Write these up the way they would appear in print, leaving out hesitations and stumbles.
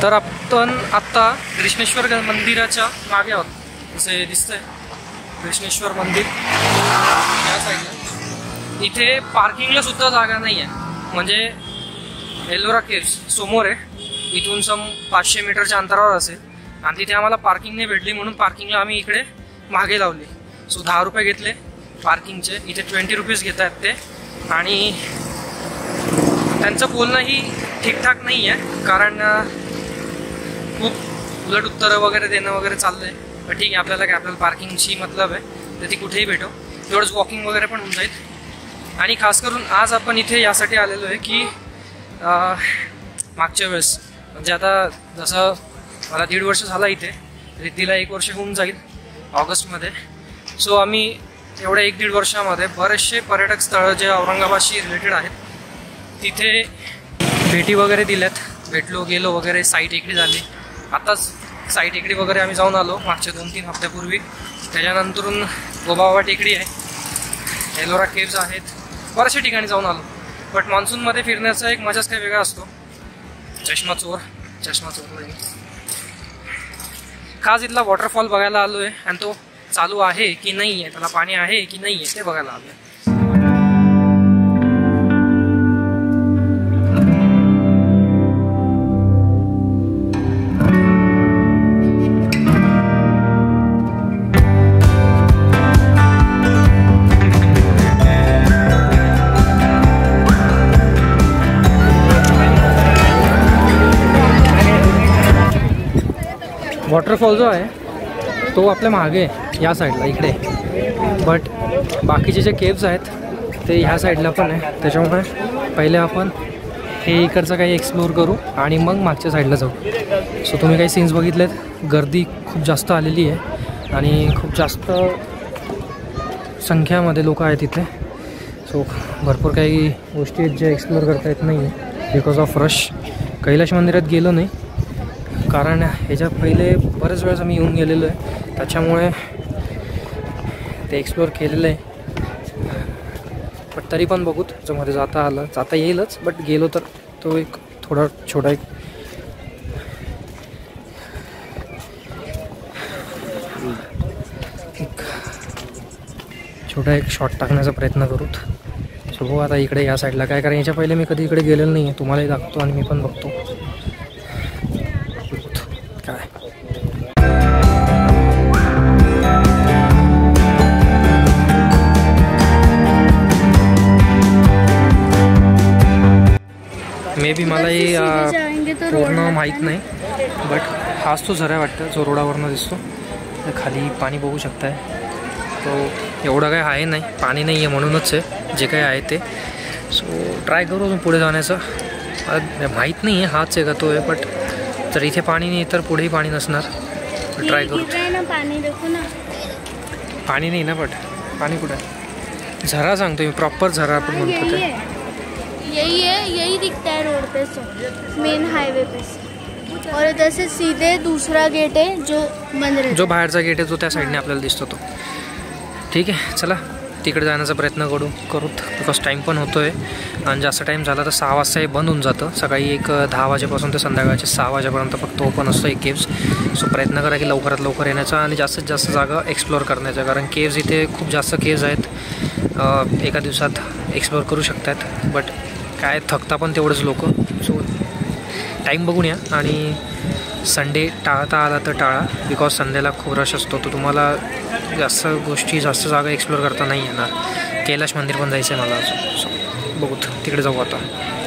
तर आपण आत्ता कृष्णेश्वर मंदिराच्या मागे आहोत. जसे दिसतंय कृष्णेश्वर मंदिर या साईडला. इथे पार्किंगला सुद्धा जागा नाही आहे. म्हणजे एलोरा केव्स समोर आहे, इथून 500 मीटरच्या अंतरावर असेल. आणि तिथे आम्हाला पार्किंग नाही भेटली म्हणून पार्किंगला आम्ही इकडे मागे लावली. सो 10 रुपये घेतले पार्किंगचे. इथे 20 रुपीज घेत आहेत ते. आणि त्यांचं बोलणंही ठीकठाक नाही आहे, कारण खूप उलट उत्तरं वगैरे देणं वगैरे चाललं आहे. पण ठीक आहे, आपल्याला पार्किंगची मतलब आहे तर ती कुठेही भेटो. तेवढंच वॉकिंग वगैरे पण होऊन जाईल. आणि खास करून आज आपण इथे यासाठी आलेलो आहे की मागच्या वेळेस म्हणजे आता जसं मला 1.5 वर्ष झाला इथे, रिद्धीला 1 वर्ष होऊन जाईल ऑगस्टमध्ये. सो आम्ही एवढ्या 1-1.5 वर्षामध्ये बरेचसे पर्यटक स्थळं जे औरंगाबादशी रिलेटेड आहेत तिथे भेटी वगैरे दिल्यात. भेटलो गेलो वगैरे. साईट टेकडी झाली. आताच साईट टेकडी वगैरे आम्ही जाऊन आलो मागच्या 2-3 हफ्त्यापूर्वी. त्याच्यानंतरून गोबाबा टेकडी आहे, एलोरा केव्स आहेत, बऱ्याचशा ठिकाणी जाऊन आलो. बट मान्सूनमध्ये फिरण्याचा एक मजाच काही वेगळा असतो. चष्मा चोर खास इथला वॉटरफॉल बघायला आलो आहे. आणि तो चालू आहे की नाही आहे, त्याला पाणी आहे की नाही आहे ते बघायला आलो आहे. वॉटरफॉल जो आहे तो आपल्या मागे या साईडला इकडे. बट बाकीचे जे केव्स आहेत ते ह्या साईडला पण आहे. त्याच्यामुळे पहिले आपण हे इकडचं काही एक्सप्लोर करू आणि मग मागच्या साईडला जाऊ. सो तुम्ही काही सीन्स बघितलेत. गर्दी खूप जास्त आलेली आहे आणि खूप जास्त संख्यामध्ये लोक आहेत इथे. सो भरपूर काही गोष्टी आहेत ज्या एक्सप्लोर करता येत नाही बिकॉज ऑफ रश. कैलाश मंदिरात गेलो नाही कारण ह्याच्या पहिले बरेच वेळेस आम्ही येऊन गेलेलो आहे, त्याच्यामुळे ते एक्सप्लोअर केलेलं आहे. बट तरी पण बघूत जर मध्ये जाता येईलच. बट गेलो तर तो एक थोडा छोटा एक शॉट टाकण्याचा प्रयत्न करूत. सो बघू आता इकडे या साईडला काय, कारण याच्या पहिले मी कधी इकडे गेलेलो नाही आहे. तुम्हालाही दाखवतो आणि मी पण बघतो काय. मे बी मलाही पूर्ण माहीत नाही. बट हाच तो झरा वाटतं जो रोडावरनं दिसतो. खाली पाणी बघू शकताय. तो एवढं काय आहे नाही, पाणी नाही आहे म्हणूनच आहे जे काय आहे ते. सो ट्राय करू अजून पुढे जाण्याचं. माहीत नाही आहे हाच आहे का तो आहे. बट जर इथे पाणी नाही तर पुढेही पाणी नसणार. ट्राय करू. पाणी नाही ना, बट पाणी कुठं आहे? झरा सांगतो मी, प्रॉपर झरा आपण म्हणतो ते. यही दिखता है रोड पे से, मेन हाईवे पे से. और इधर से सीधे दूसरा गेट है जो बंद रहता है. जो बाहेरचा गेट आहे जो त्या साईडने आपल्याला दिसतो तो. ठीक आहे, चला तिकडे जाण्याचा प्रयत्न करूत बिकॉज टाईम पण होतो आहे. आणि जास्त टाईम झाला तर 6 वाजता हे बंद होऊन जातं. सकाळी एक 10 वाजेपासून ते संध्याकाळचे 6 वाजेपर्यंत फक्त ओपन असतं एक केव्स. सो प्रयत्न करा की लवकरात लवकर येण्याचा आणि जास्तीत जास्त जागा एक्सप्लोअर करण्याचा, कारण केव्स इथे खूप जास्त केव्स आहेत. एका दिवसात एक्सप्लोअर करू शकतात. बट काय थकता पण तेवढंच लोक. सो टाईम बघून या. आणि संडे टाळता आला तर टाळा बिकॉज संडेला खूप रश असतो. तर तुम्हाला जास्त जागा एक्सप्लोअर करता नाही येणार. कैलाश मंदिर पण जायचं आहे मला अजून. सो बघू तिकडे जाऊ आता.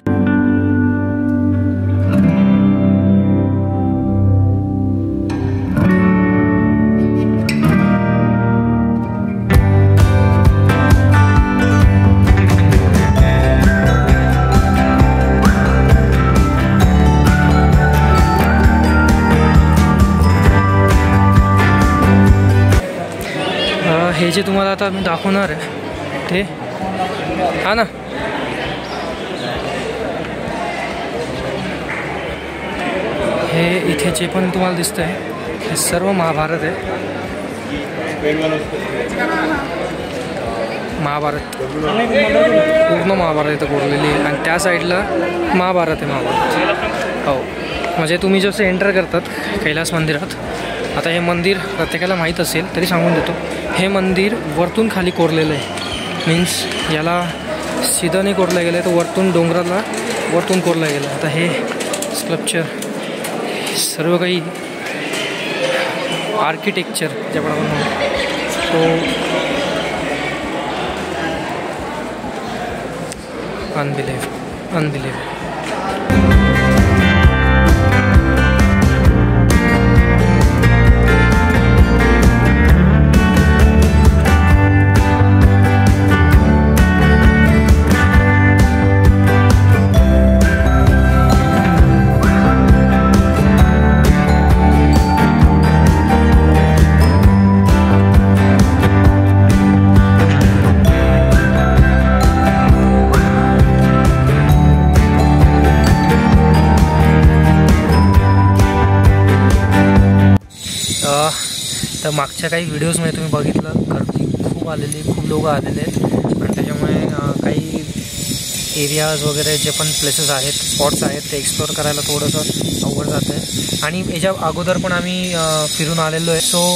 हे जे तुम्हाला आता मी दाखवणार आहे ते हा ना, हे इथे जे पण तुम्हाला दिसतं आहे हे सर्व महाभारत आहे. महाभारत पूर्ण महाभारत इथं कोरलेली आहे. आणि त्या साईडला महाभारत आहे. हो, म्हणजे तुम्ही जसं एंटर करतात कैलास मंदिरात, आता हे मंदिर प्रत्येकाला माहीत असेल तरी सांगून देतो, हे मंदिर वरतून खाली कोरलेलं आहे. मीन्स याला सीधं नाही कोरलं गेलं आहे, तर वरतून डोंगराला वरतून कोरलं गेलं. आता हे स्कल्पचर सर्व काही आर्किटेक्चर ज्याप्रमाणे म्हणतो तो अनबिलीव्हेबल. तर मागच्या काही व्हिडिओजमध्ये तुम्ही बघितलं गर्दी खूप आलेली, खूप लोक आलेले आहेत आणि त्याच्यामुळे काही एरियाज वगैरे जे पण प्लेसेस आहेत, स्पॉट्स आहेत ते एक्सप्लोअर करायला थोडंसं अवघड जातं आहे. आणि याच्या अगोदर पण आम्ही फिरून आलेलो आहे, सो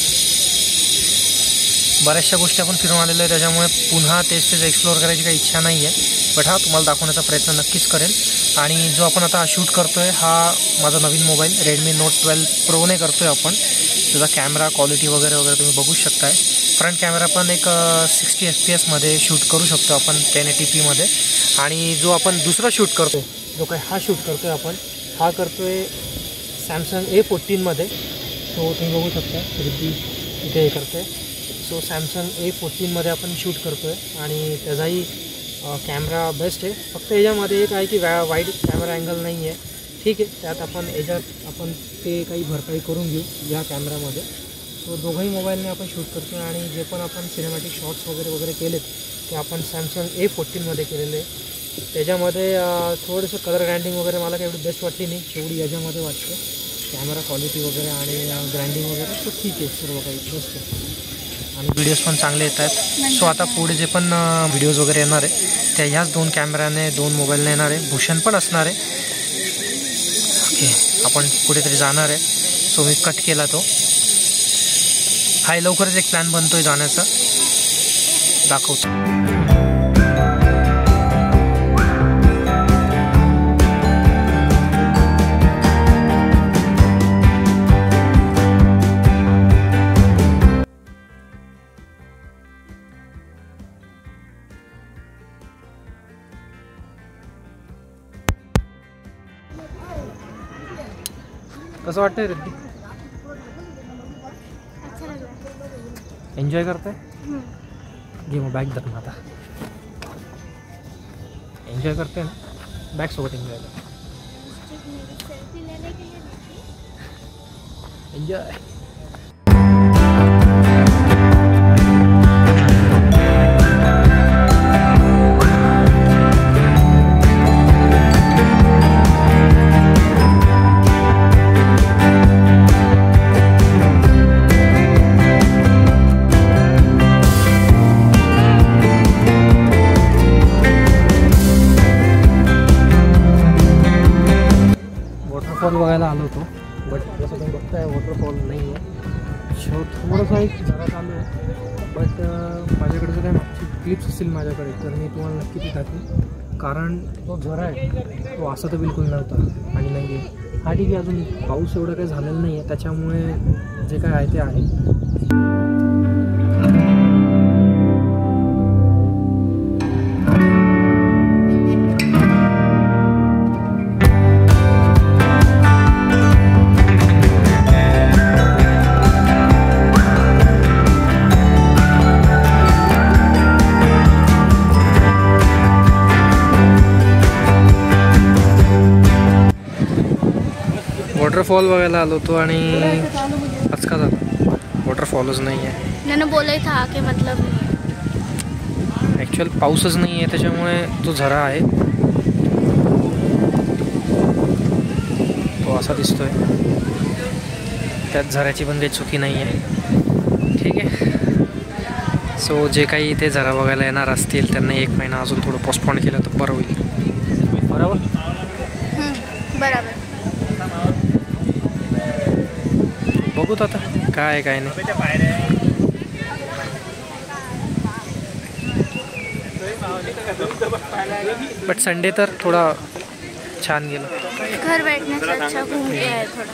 बऱ्याचशा गोष्टी आपण फिरून आलेलो आहे, त्याच्यामुळे पुन्हा तेच एक्सप्लोअर करायची काही इच्छा नाही आहे. बट हा तुम्हाला दाखवण्याचा प्रयत्न नक्कीच करेल. आणि जो आपण आता शूट करतो आहे हा माझा नवीन मोबाईल Redmi Note 12 Proने करतो आहे आपण. त्याचा कॅमेरा क्वालिटी वगैरे तुम्ही बघू शकताय. फ्रंट कॅमेरा पण एक 60 FPS शूट करू शकतो आपण 1080pमध्ये. आणि जो आपण दुसरा शूट करतो आहे, जो काही हा शूट करतो आहे आपण, हा करतो आहे Samsung A14मध्ये. सो तुम्ही बघू शकता इथे हे करतो आहे. सो Samsung A14मध्ये आपण शूट करतो आहे आणि त्याचाही कॅमेरा बेस्ट आहे. फक्त याच्यामध्ये एक आहे की वाईड कॅमेरा अँगल नाही आहे. ठीक आहे, त्यात आपण आपण ते काही भरपाई करून घेऊ या कॅमेरामध्ये. सो दोघंही मोबाईलने आपण शूट करतो आहे आणि जे पण आपण सिनेमॅटिक शॉट्स वगैरे केलेत ते आपण Samsung A14मध्ये केलेले आहे. त्याच्यामध्ये थोडंसं कलर ग्रँडिंग वगैरे मला काही एवढी बेस्ट वाटली नाही जेवढी याच्यामध्ये वाटते. कॅमेरा क्वालिटी वगैरे आणि ग्रँडिंग वगैरे तो ठीक आहे, सर्व काही बेस्ट आहे आणि व्हिडिओज पण चांगले येत आहेत. सो आता पुढे जे पण व्हिडिओज वगैरे येणार आहे त्या ह्याच 2 कॅमेऱ्याने 2 मोबाईलने येणार आहे. भूषण पण असणार आहे. ओके, आपण कुठेतरी जाणार आहे. सो मी कट केला तो. हा लवकरच एक प्लॅन बनतो आहे जाण्याचा, दाखवतो. कसं वाटतंय रिद्धी? एन्जॉय करताय? घे मग बॅग धर. आता एन्जॉय करते ना, बॅग सोबत एन्जॉय कर. एन्जॉय. वॉटरफॉल बघायला आलो होतो, बट जसं तुम्ही बघताय वॉटरफॉल नाही आहे. शो थोडंसं एक जरा चालू आहे, बट माझ्याकडे जर काही मागची क्लिप्स असतील माझ्याकडे तर मी तुम्हाला नक्की ती टाकेन. कारण तो झरा आहे तो असा तर बिलकुल नव्हता आणि नाही आहे. हा ठीक आहे, अजून पाऊस एवढं काही झालेलं नाही आहे, त्याच्यामुळे जे काय आहे ते आहे. वॉटरफॉल बघायला आलो होतो आणि आज का झालं वॉटरफॉलच नाही आहे. मैंने बोला ही था कि मतलब ॲक्च्युअल पाऊसच नाही आहे, त्याच्यामुळे तो झरा आहे तो असा दिसतोय. त्यात झऱ्याची पण काही चुकी नाही आहे. ठीक आहे, सो जे काही इथे झरा बघायला येणार असतील त्यांना 1 महिना अजून थोडं पोस्टपोन केलं तर बरं होईल. बरोबर बराबर. बघूत आता काय आहे काय नाही. बट संडे तर थोडा छान गेला. घर बैठने से अच्छा घूम के आए थोड़ा.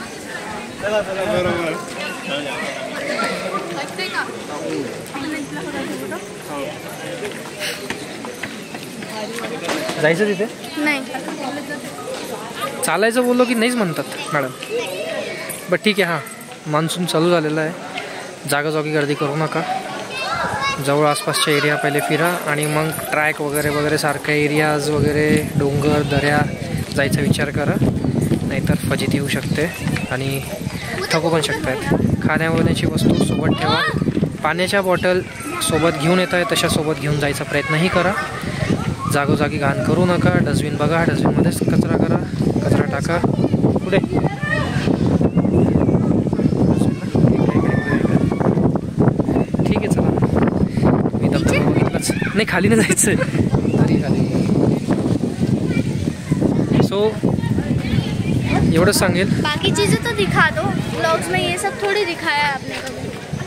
जायचं तिथे नाही. चालायचं बोललो की नाहीच म्हणतात मॅडम. बट ठीक आहे. हां, मान्सून चालू झालेला आहे. जागोजागी गर्दी करू नका. जवळ आसपासच्या एरिया पहिले फिरा आणि मग ट्रॅक वगैरे वगैरे सारख्या एरियाज वगैरे डोंगर दऱ्या जायचा विचार करा. नाहीतर फजिती येऊ शकते आणि थकू पण शकतात. खाण्यापिण्याची वस्तू सोबत ठेवा. पाण्याच्या बॉटल सोबत घेऊन येत आहे तशा सोबत घेऊन जायचा प्रयत्नही करा. जागोजागी घाण करू नका. डस्टबिन बघा, डस्टबिनमध्येच कचरा करा, कचरा टाका. पुढे ठीक आहे. चला, मी धबधबा बघितलाच नाही. खाली नाही जायचं तरी खाली. सो एवढंच सांगेल. बाकी चीज़ें तो दिखा दो. ब्लॉग्स में ये सब थोड़ी दिखाया है आपने कभी.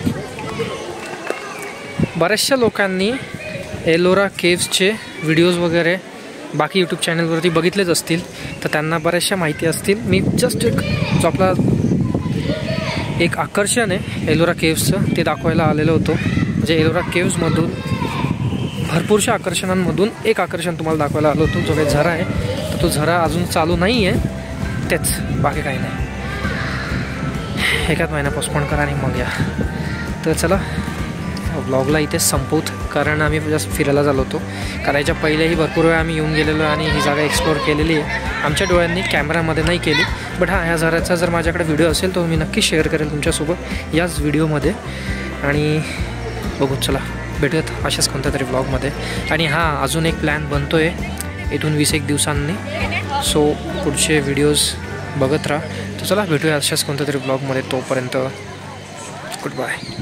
बऱ्याचशा लोकांनी एलोरा केव्सचे व्हिडिओज वगैरे बाकी यूट्यूब चॅनलवरती बघितलेच असतील, तर त्यांना बऱ्याचशा माहिती असतील. मी जस्ट जो आपला एक आकर्षण आहे एलोरा केव्सचं ते दाखवायला आलेलो होतो. म्हणजे एलोरा केव्समधून भरपूरशा आकर्षणांमधून एक आकर्षण तुम्हाला दाखवायला आलो होतो. जो काही झरा आहे तर तो झरा अजून चालू नाही आहे. तेच, बाकी काही नाही. एकाच महिना पोस्टपोन करा आणि मग या. तर चला, ब्लॉगला इथेच संपवत. कारण आम्ही जस्ट फिरायला झालो होतो. करायच्या पहिलेही भरपूर वेळा आम्ही येऊन गेलेलो आणि ही जागा एक्सप्लोअर केलेली आहे. आमच्या डोळ्यांनी कॅमेरामध्ये नाही केली. बट हां, ह्या झऱ्याचा जर माझ्याकडे व्हिडिओ असेल तो मी नक्की शेअर करेल तुमच्यासोबत याच व्हिडिओमध्ये. आणि बघू, चला भेटूयात अशाच कोणत्या तरी ब्लॉगमध्ये. आणि हां, अजून एक प्लॅन बनतो आहे इथून 20-1 दिवसांनी. सो पुढचे व्हिडिओज बघत राहा. तर चला भेटूया अशाच कोणत्या तरी ब्लॉगमध्ये. तोपर्यंत गुड बाय.